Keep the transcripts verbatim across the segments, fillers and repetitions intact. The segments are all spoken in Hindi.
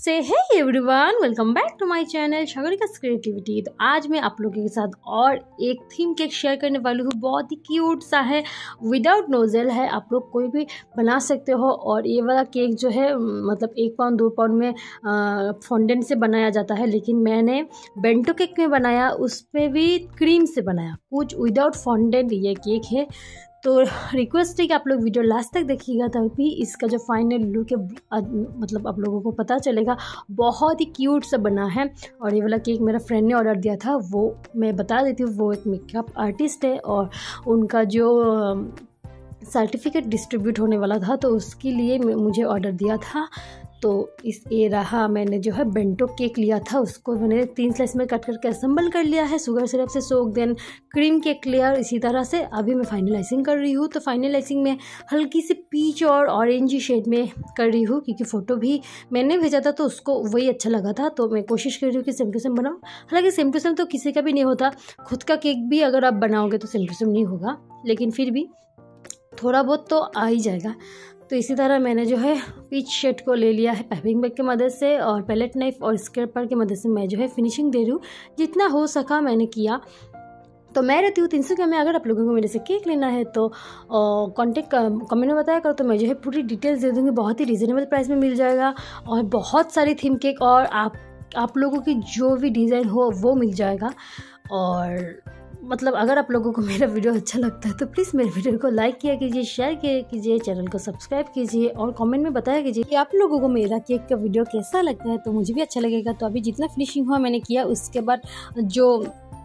से hey everyone, welcome back to my channel सागरिका's क्रिएटिविटी। तो आज मैं आप लोगों के साथ और एक थीम केक शेयर करने वाली हूँ। बहुत ही क्यूट सा है, विदाउट नोजल है, आप लोग कोई भी बना सकते हो। और ये वाला केक जो है मतलब एक पाउंड दो पाउंड में फॉन्डेंट से बनाया जाता है, लेकिन मैंने बेंटो केक में बनाया, उस पर भी क्रीम से बनाया, कुछ विदाउट फॉन्डेंट ये केक है। तो रिक्वेस्ट है कि आप लोग वीडियो लास्ट तक देखिएगा, तभी इसका जो फाइनल लुक है मतलब आप लोगों को पता चलेगा। बहुत ही क्यूट सा बना है। और ये वाला केक मेरा फ्रेंड ने ऑर्डर दिया था, वो मैं बता देती हूँ, वो एक मेकअप आर्टिस्ट है और उनका जो सर्टिफिकेट डिस्ट्रीब्यूट होने वाला था, तो उसके लिए मुझे ऑर्डर दिया था। तो इस ये रहा, मैंने जो है बेंटो केक लिया था, उसको मैंने तीन स्लाइस में कट करके असेंबल कर लिया है, शुगर सिरप से सोक, देन क्रीम केक लिया। इसी तरह से अभी मैं फाइनलाइजिंग कर रही हूँ। तो फाइनलाइजिंग में हल्की सी पीच और ऑरेंज शेड में कर रही हूँ, क्योंकि फ़ोटो भी मैंने भेजा था तो उसको वही अच्छा लगा था। तो मैं कोशिश कर रही हूँ कि सेम टू सेम बनाऊँ। हालांकि सेम टू सेम तो किसी का भी नहीं होता, खुद का केक भी अगर आप बनाओगे तो सेम टू सेम नहीं होगा, लेकिन फिर भी थोड़ा बहुत तो आ ही जाएगा। तो इसी तरह मैंने जो है पीच शेड को ले लिया है पाइपिंग बैग की मदद से, और पैलेट नाइफ और स्क्रैपर की मदद से मैं जो है फिनिशिंग दे रही हूँ। जितना हो सका मैंने किया। तो मैं रहती हूँ तीन सौ ग्राम में। अगर आप लोगों को मेरे से केक लेना है तो कॉन्टेक्ट कमेंट में बताया करो, तो मैं जो है पूरी डिटेल्स दे दूँगी। बहुत ही रिजनेबल प्राइस में मिल जाएगा और बहुत सारी थीम केक और आप आप लोगों की जो भी डिज़ाइन हो वो मिल जाएगा। और मतलब अगर आप लोगों को मेरा वीडियो अच्छा लगता है तो प्लीज़ मेरे वीडियो को लाइक किया कीजिए, शेयर किया कीजिए, चैनल को सब्सक्राइब कीजिए और कमेंट में बताया कीजिए कि आप लोगों को मेरा केक का वीडियो कैसा लगता है, तो मुझे भी अच्छा लगेगा। तो अभी जितना फिनिशिंग हुआ मैंने किया, उसके बाद जो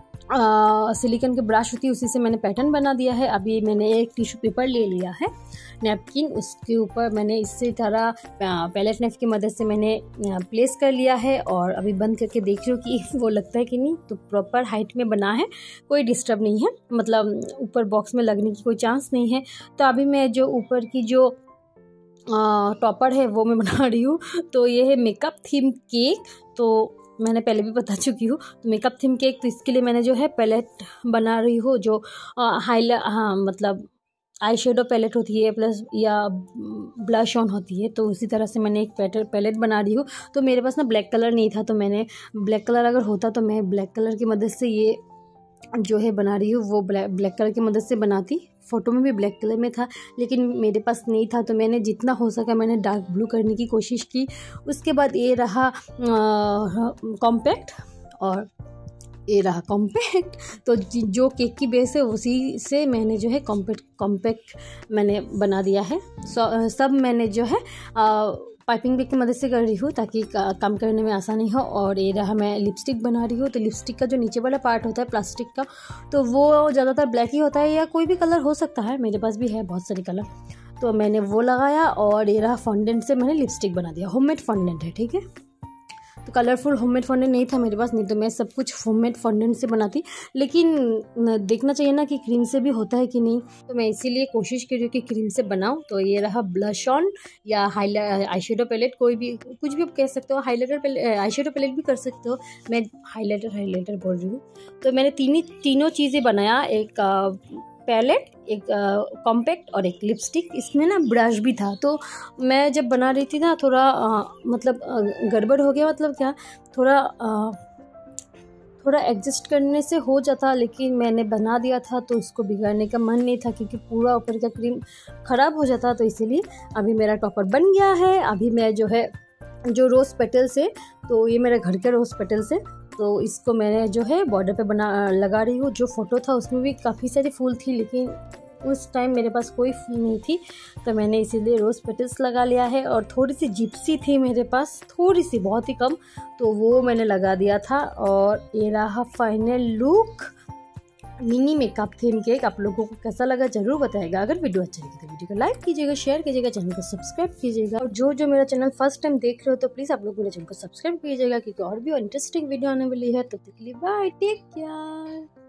सिलिकॉन के ब्रश होती है उसी से मैंने पैटर्न बना दिया है। अभी मैंने एक टिश्यू पेपर ले लिया है, नैपकिन, उसके ऊपर मैंने इसी तरह पैलेट नाइफ की मदद से मैंने प्लेस कर लिया है। और अभी बंद करके देख रही हूँ कि वो लगता है कि नहीं। तो प्रॉपर हाइट में बना है, कोई डिस्टर्ब नहीं है, मतलब ऊपर बॉक्स में लगने की कोई चांस नहीं है। तो अभी मैं जो ऊपर की जो टॉपर है वो मैं बना रही हूँ। तो ये है मेकअप थीम केक, तो मैंने पहले भी बता चुकी हूँ। तो मेकअप थीम केक, तो इसके लिए मैंने जो है पैलेट बना रही हूँ, जो हाईलाइट हाँ मतलब आई शेडो पैलेट होती है प्लस या ब्लश ऑन होती है। तो उसी तरह से मैंने एक पैटर पैलेट बना रही हूँ। तो मेरे पास ना ब्लैक कलर नहीं था, तो मैंने ब्लैक कलर अगर होता तो मैं ब्लैक कलर की मदद से ये जो है बना रही हूँ, वो ब्लैक ब्लैक कलर की मदद से बनाती। फ़ोटो में भी ब्लैक कलर में था, लेकिन मेरे पास नहीं था, तो मैंने जितना हो सका मैंने डार्क ब्लू करने की कोशिश की। उसके बाद ये रहा कॉम्पैक्ट, और ये रहा कॉम्पैक्ट। तो जो केक की बेस है उसी से मैंने जो है कॉम्पैक्ट कॉम्पैक्ट मैंने बना दिया है। सब मैंने जो है आ, पाइपिंग बैग की मदद से कर रही हूँ ताकि काम करने में आसानी हो। और ये रहा, मैं लिपस्टिक बना रही हूँ। तो लिपस्टिक का जो नीचे वाला पार्ट होता है प्लास्टिक का, तो वो ज़्यादातर ब्लैक ही होता है या कोई भी कलर हो सकता है, मेरे पास भी है बहुत सारे कलर। तो मैंने वो लगाया और ये रहा फॉन्डेंट से मैंने लिपस्टिक बना दिया। होममेड फॉन्डेंट है, ठीक है। तो कलरफुल होममेड फॉन्डेंट नहीं था मेरे पास, नहीं तो मैं सब कुछ होममेड फॉन्डेंट से बनाती, लेकिन देखना चाहिए ना कि क्रीम से भी होता है कि नहीं। तो मैं इसीलिए कोशिश कर रही हूँ कि क्रीम से बनाऊँ। तो ये रहा ब्लश ऑन या हाईलाइट आई शेडो पैलेट, कोई भी कुछ भी आप कह सकते हो, highlighter palette eye shadow palette भी कर सकते हो, मैं हाईलाइटर हाईलाइटर बोल रही हूँ। तो मैंने तीन ही तीनों चीज़ें बनाया, एक पैलेट, एक कॉम्पैक्ट और एक लिपस्टिक। इसमें ना ब्रश भी था, तो मैं जब बना रही थी ना थोड़ा आ, मतलब गड़बड़ हो गया, मतलब क्या थोड़ा आ, थोड़ा एडजस्ट करने से हो जाता, लेकिन मैंने बना दिया था तो उसको बिगाड़ने का मन नहीं था, क्योंकि पूरा ऊपर का क्रीम ख़राब हो जाता। तो इसीलिए अभी मेरा टॉपर बन गया है। अभी मैं जो है जो रोज़ पेटल्स है, तो ये मेरे घर के रोज़ पेटल्स है, तो इसको मैंने जो है बॉर्डर पे बना लगा रही हूँ। जो फ़ोटो था उसमें भी काफ़ी सारी फूल थी, लेकिन उस टाइम मेरे पास कोई फूल नहीं थी, तो मैंने इसीलिए रोज़ पेटल्स लगा लिया है। और थोड़ी सी जिप्सी थी मेरे पास, थोड़ी सी, बहुत ही कम, तो वो मैंने लगा दिया था। और ये रहा final look, mini makeup theme cake. आप लोगों को कैसा लगा ज़रूर बताएगा। अगर वीडियो अच्छा लगे तो वीडियो को लाइक कीजिएगा, शेयर कीजिएगा, चैनल को सब्सक्राइब कीजिएगा। और जो जो मेरा चैनल फर्स्ट टाइम देख रहे हो तो प्लीज़ आप लोग मेरे चैनल को सब्सक्राइब कीजिएगा, क्योंकि और भी इंटरेस्टिंग वीडियो आने वाली है। तो तक के लिए बाय, टेक केयर।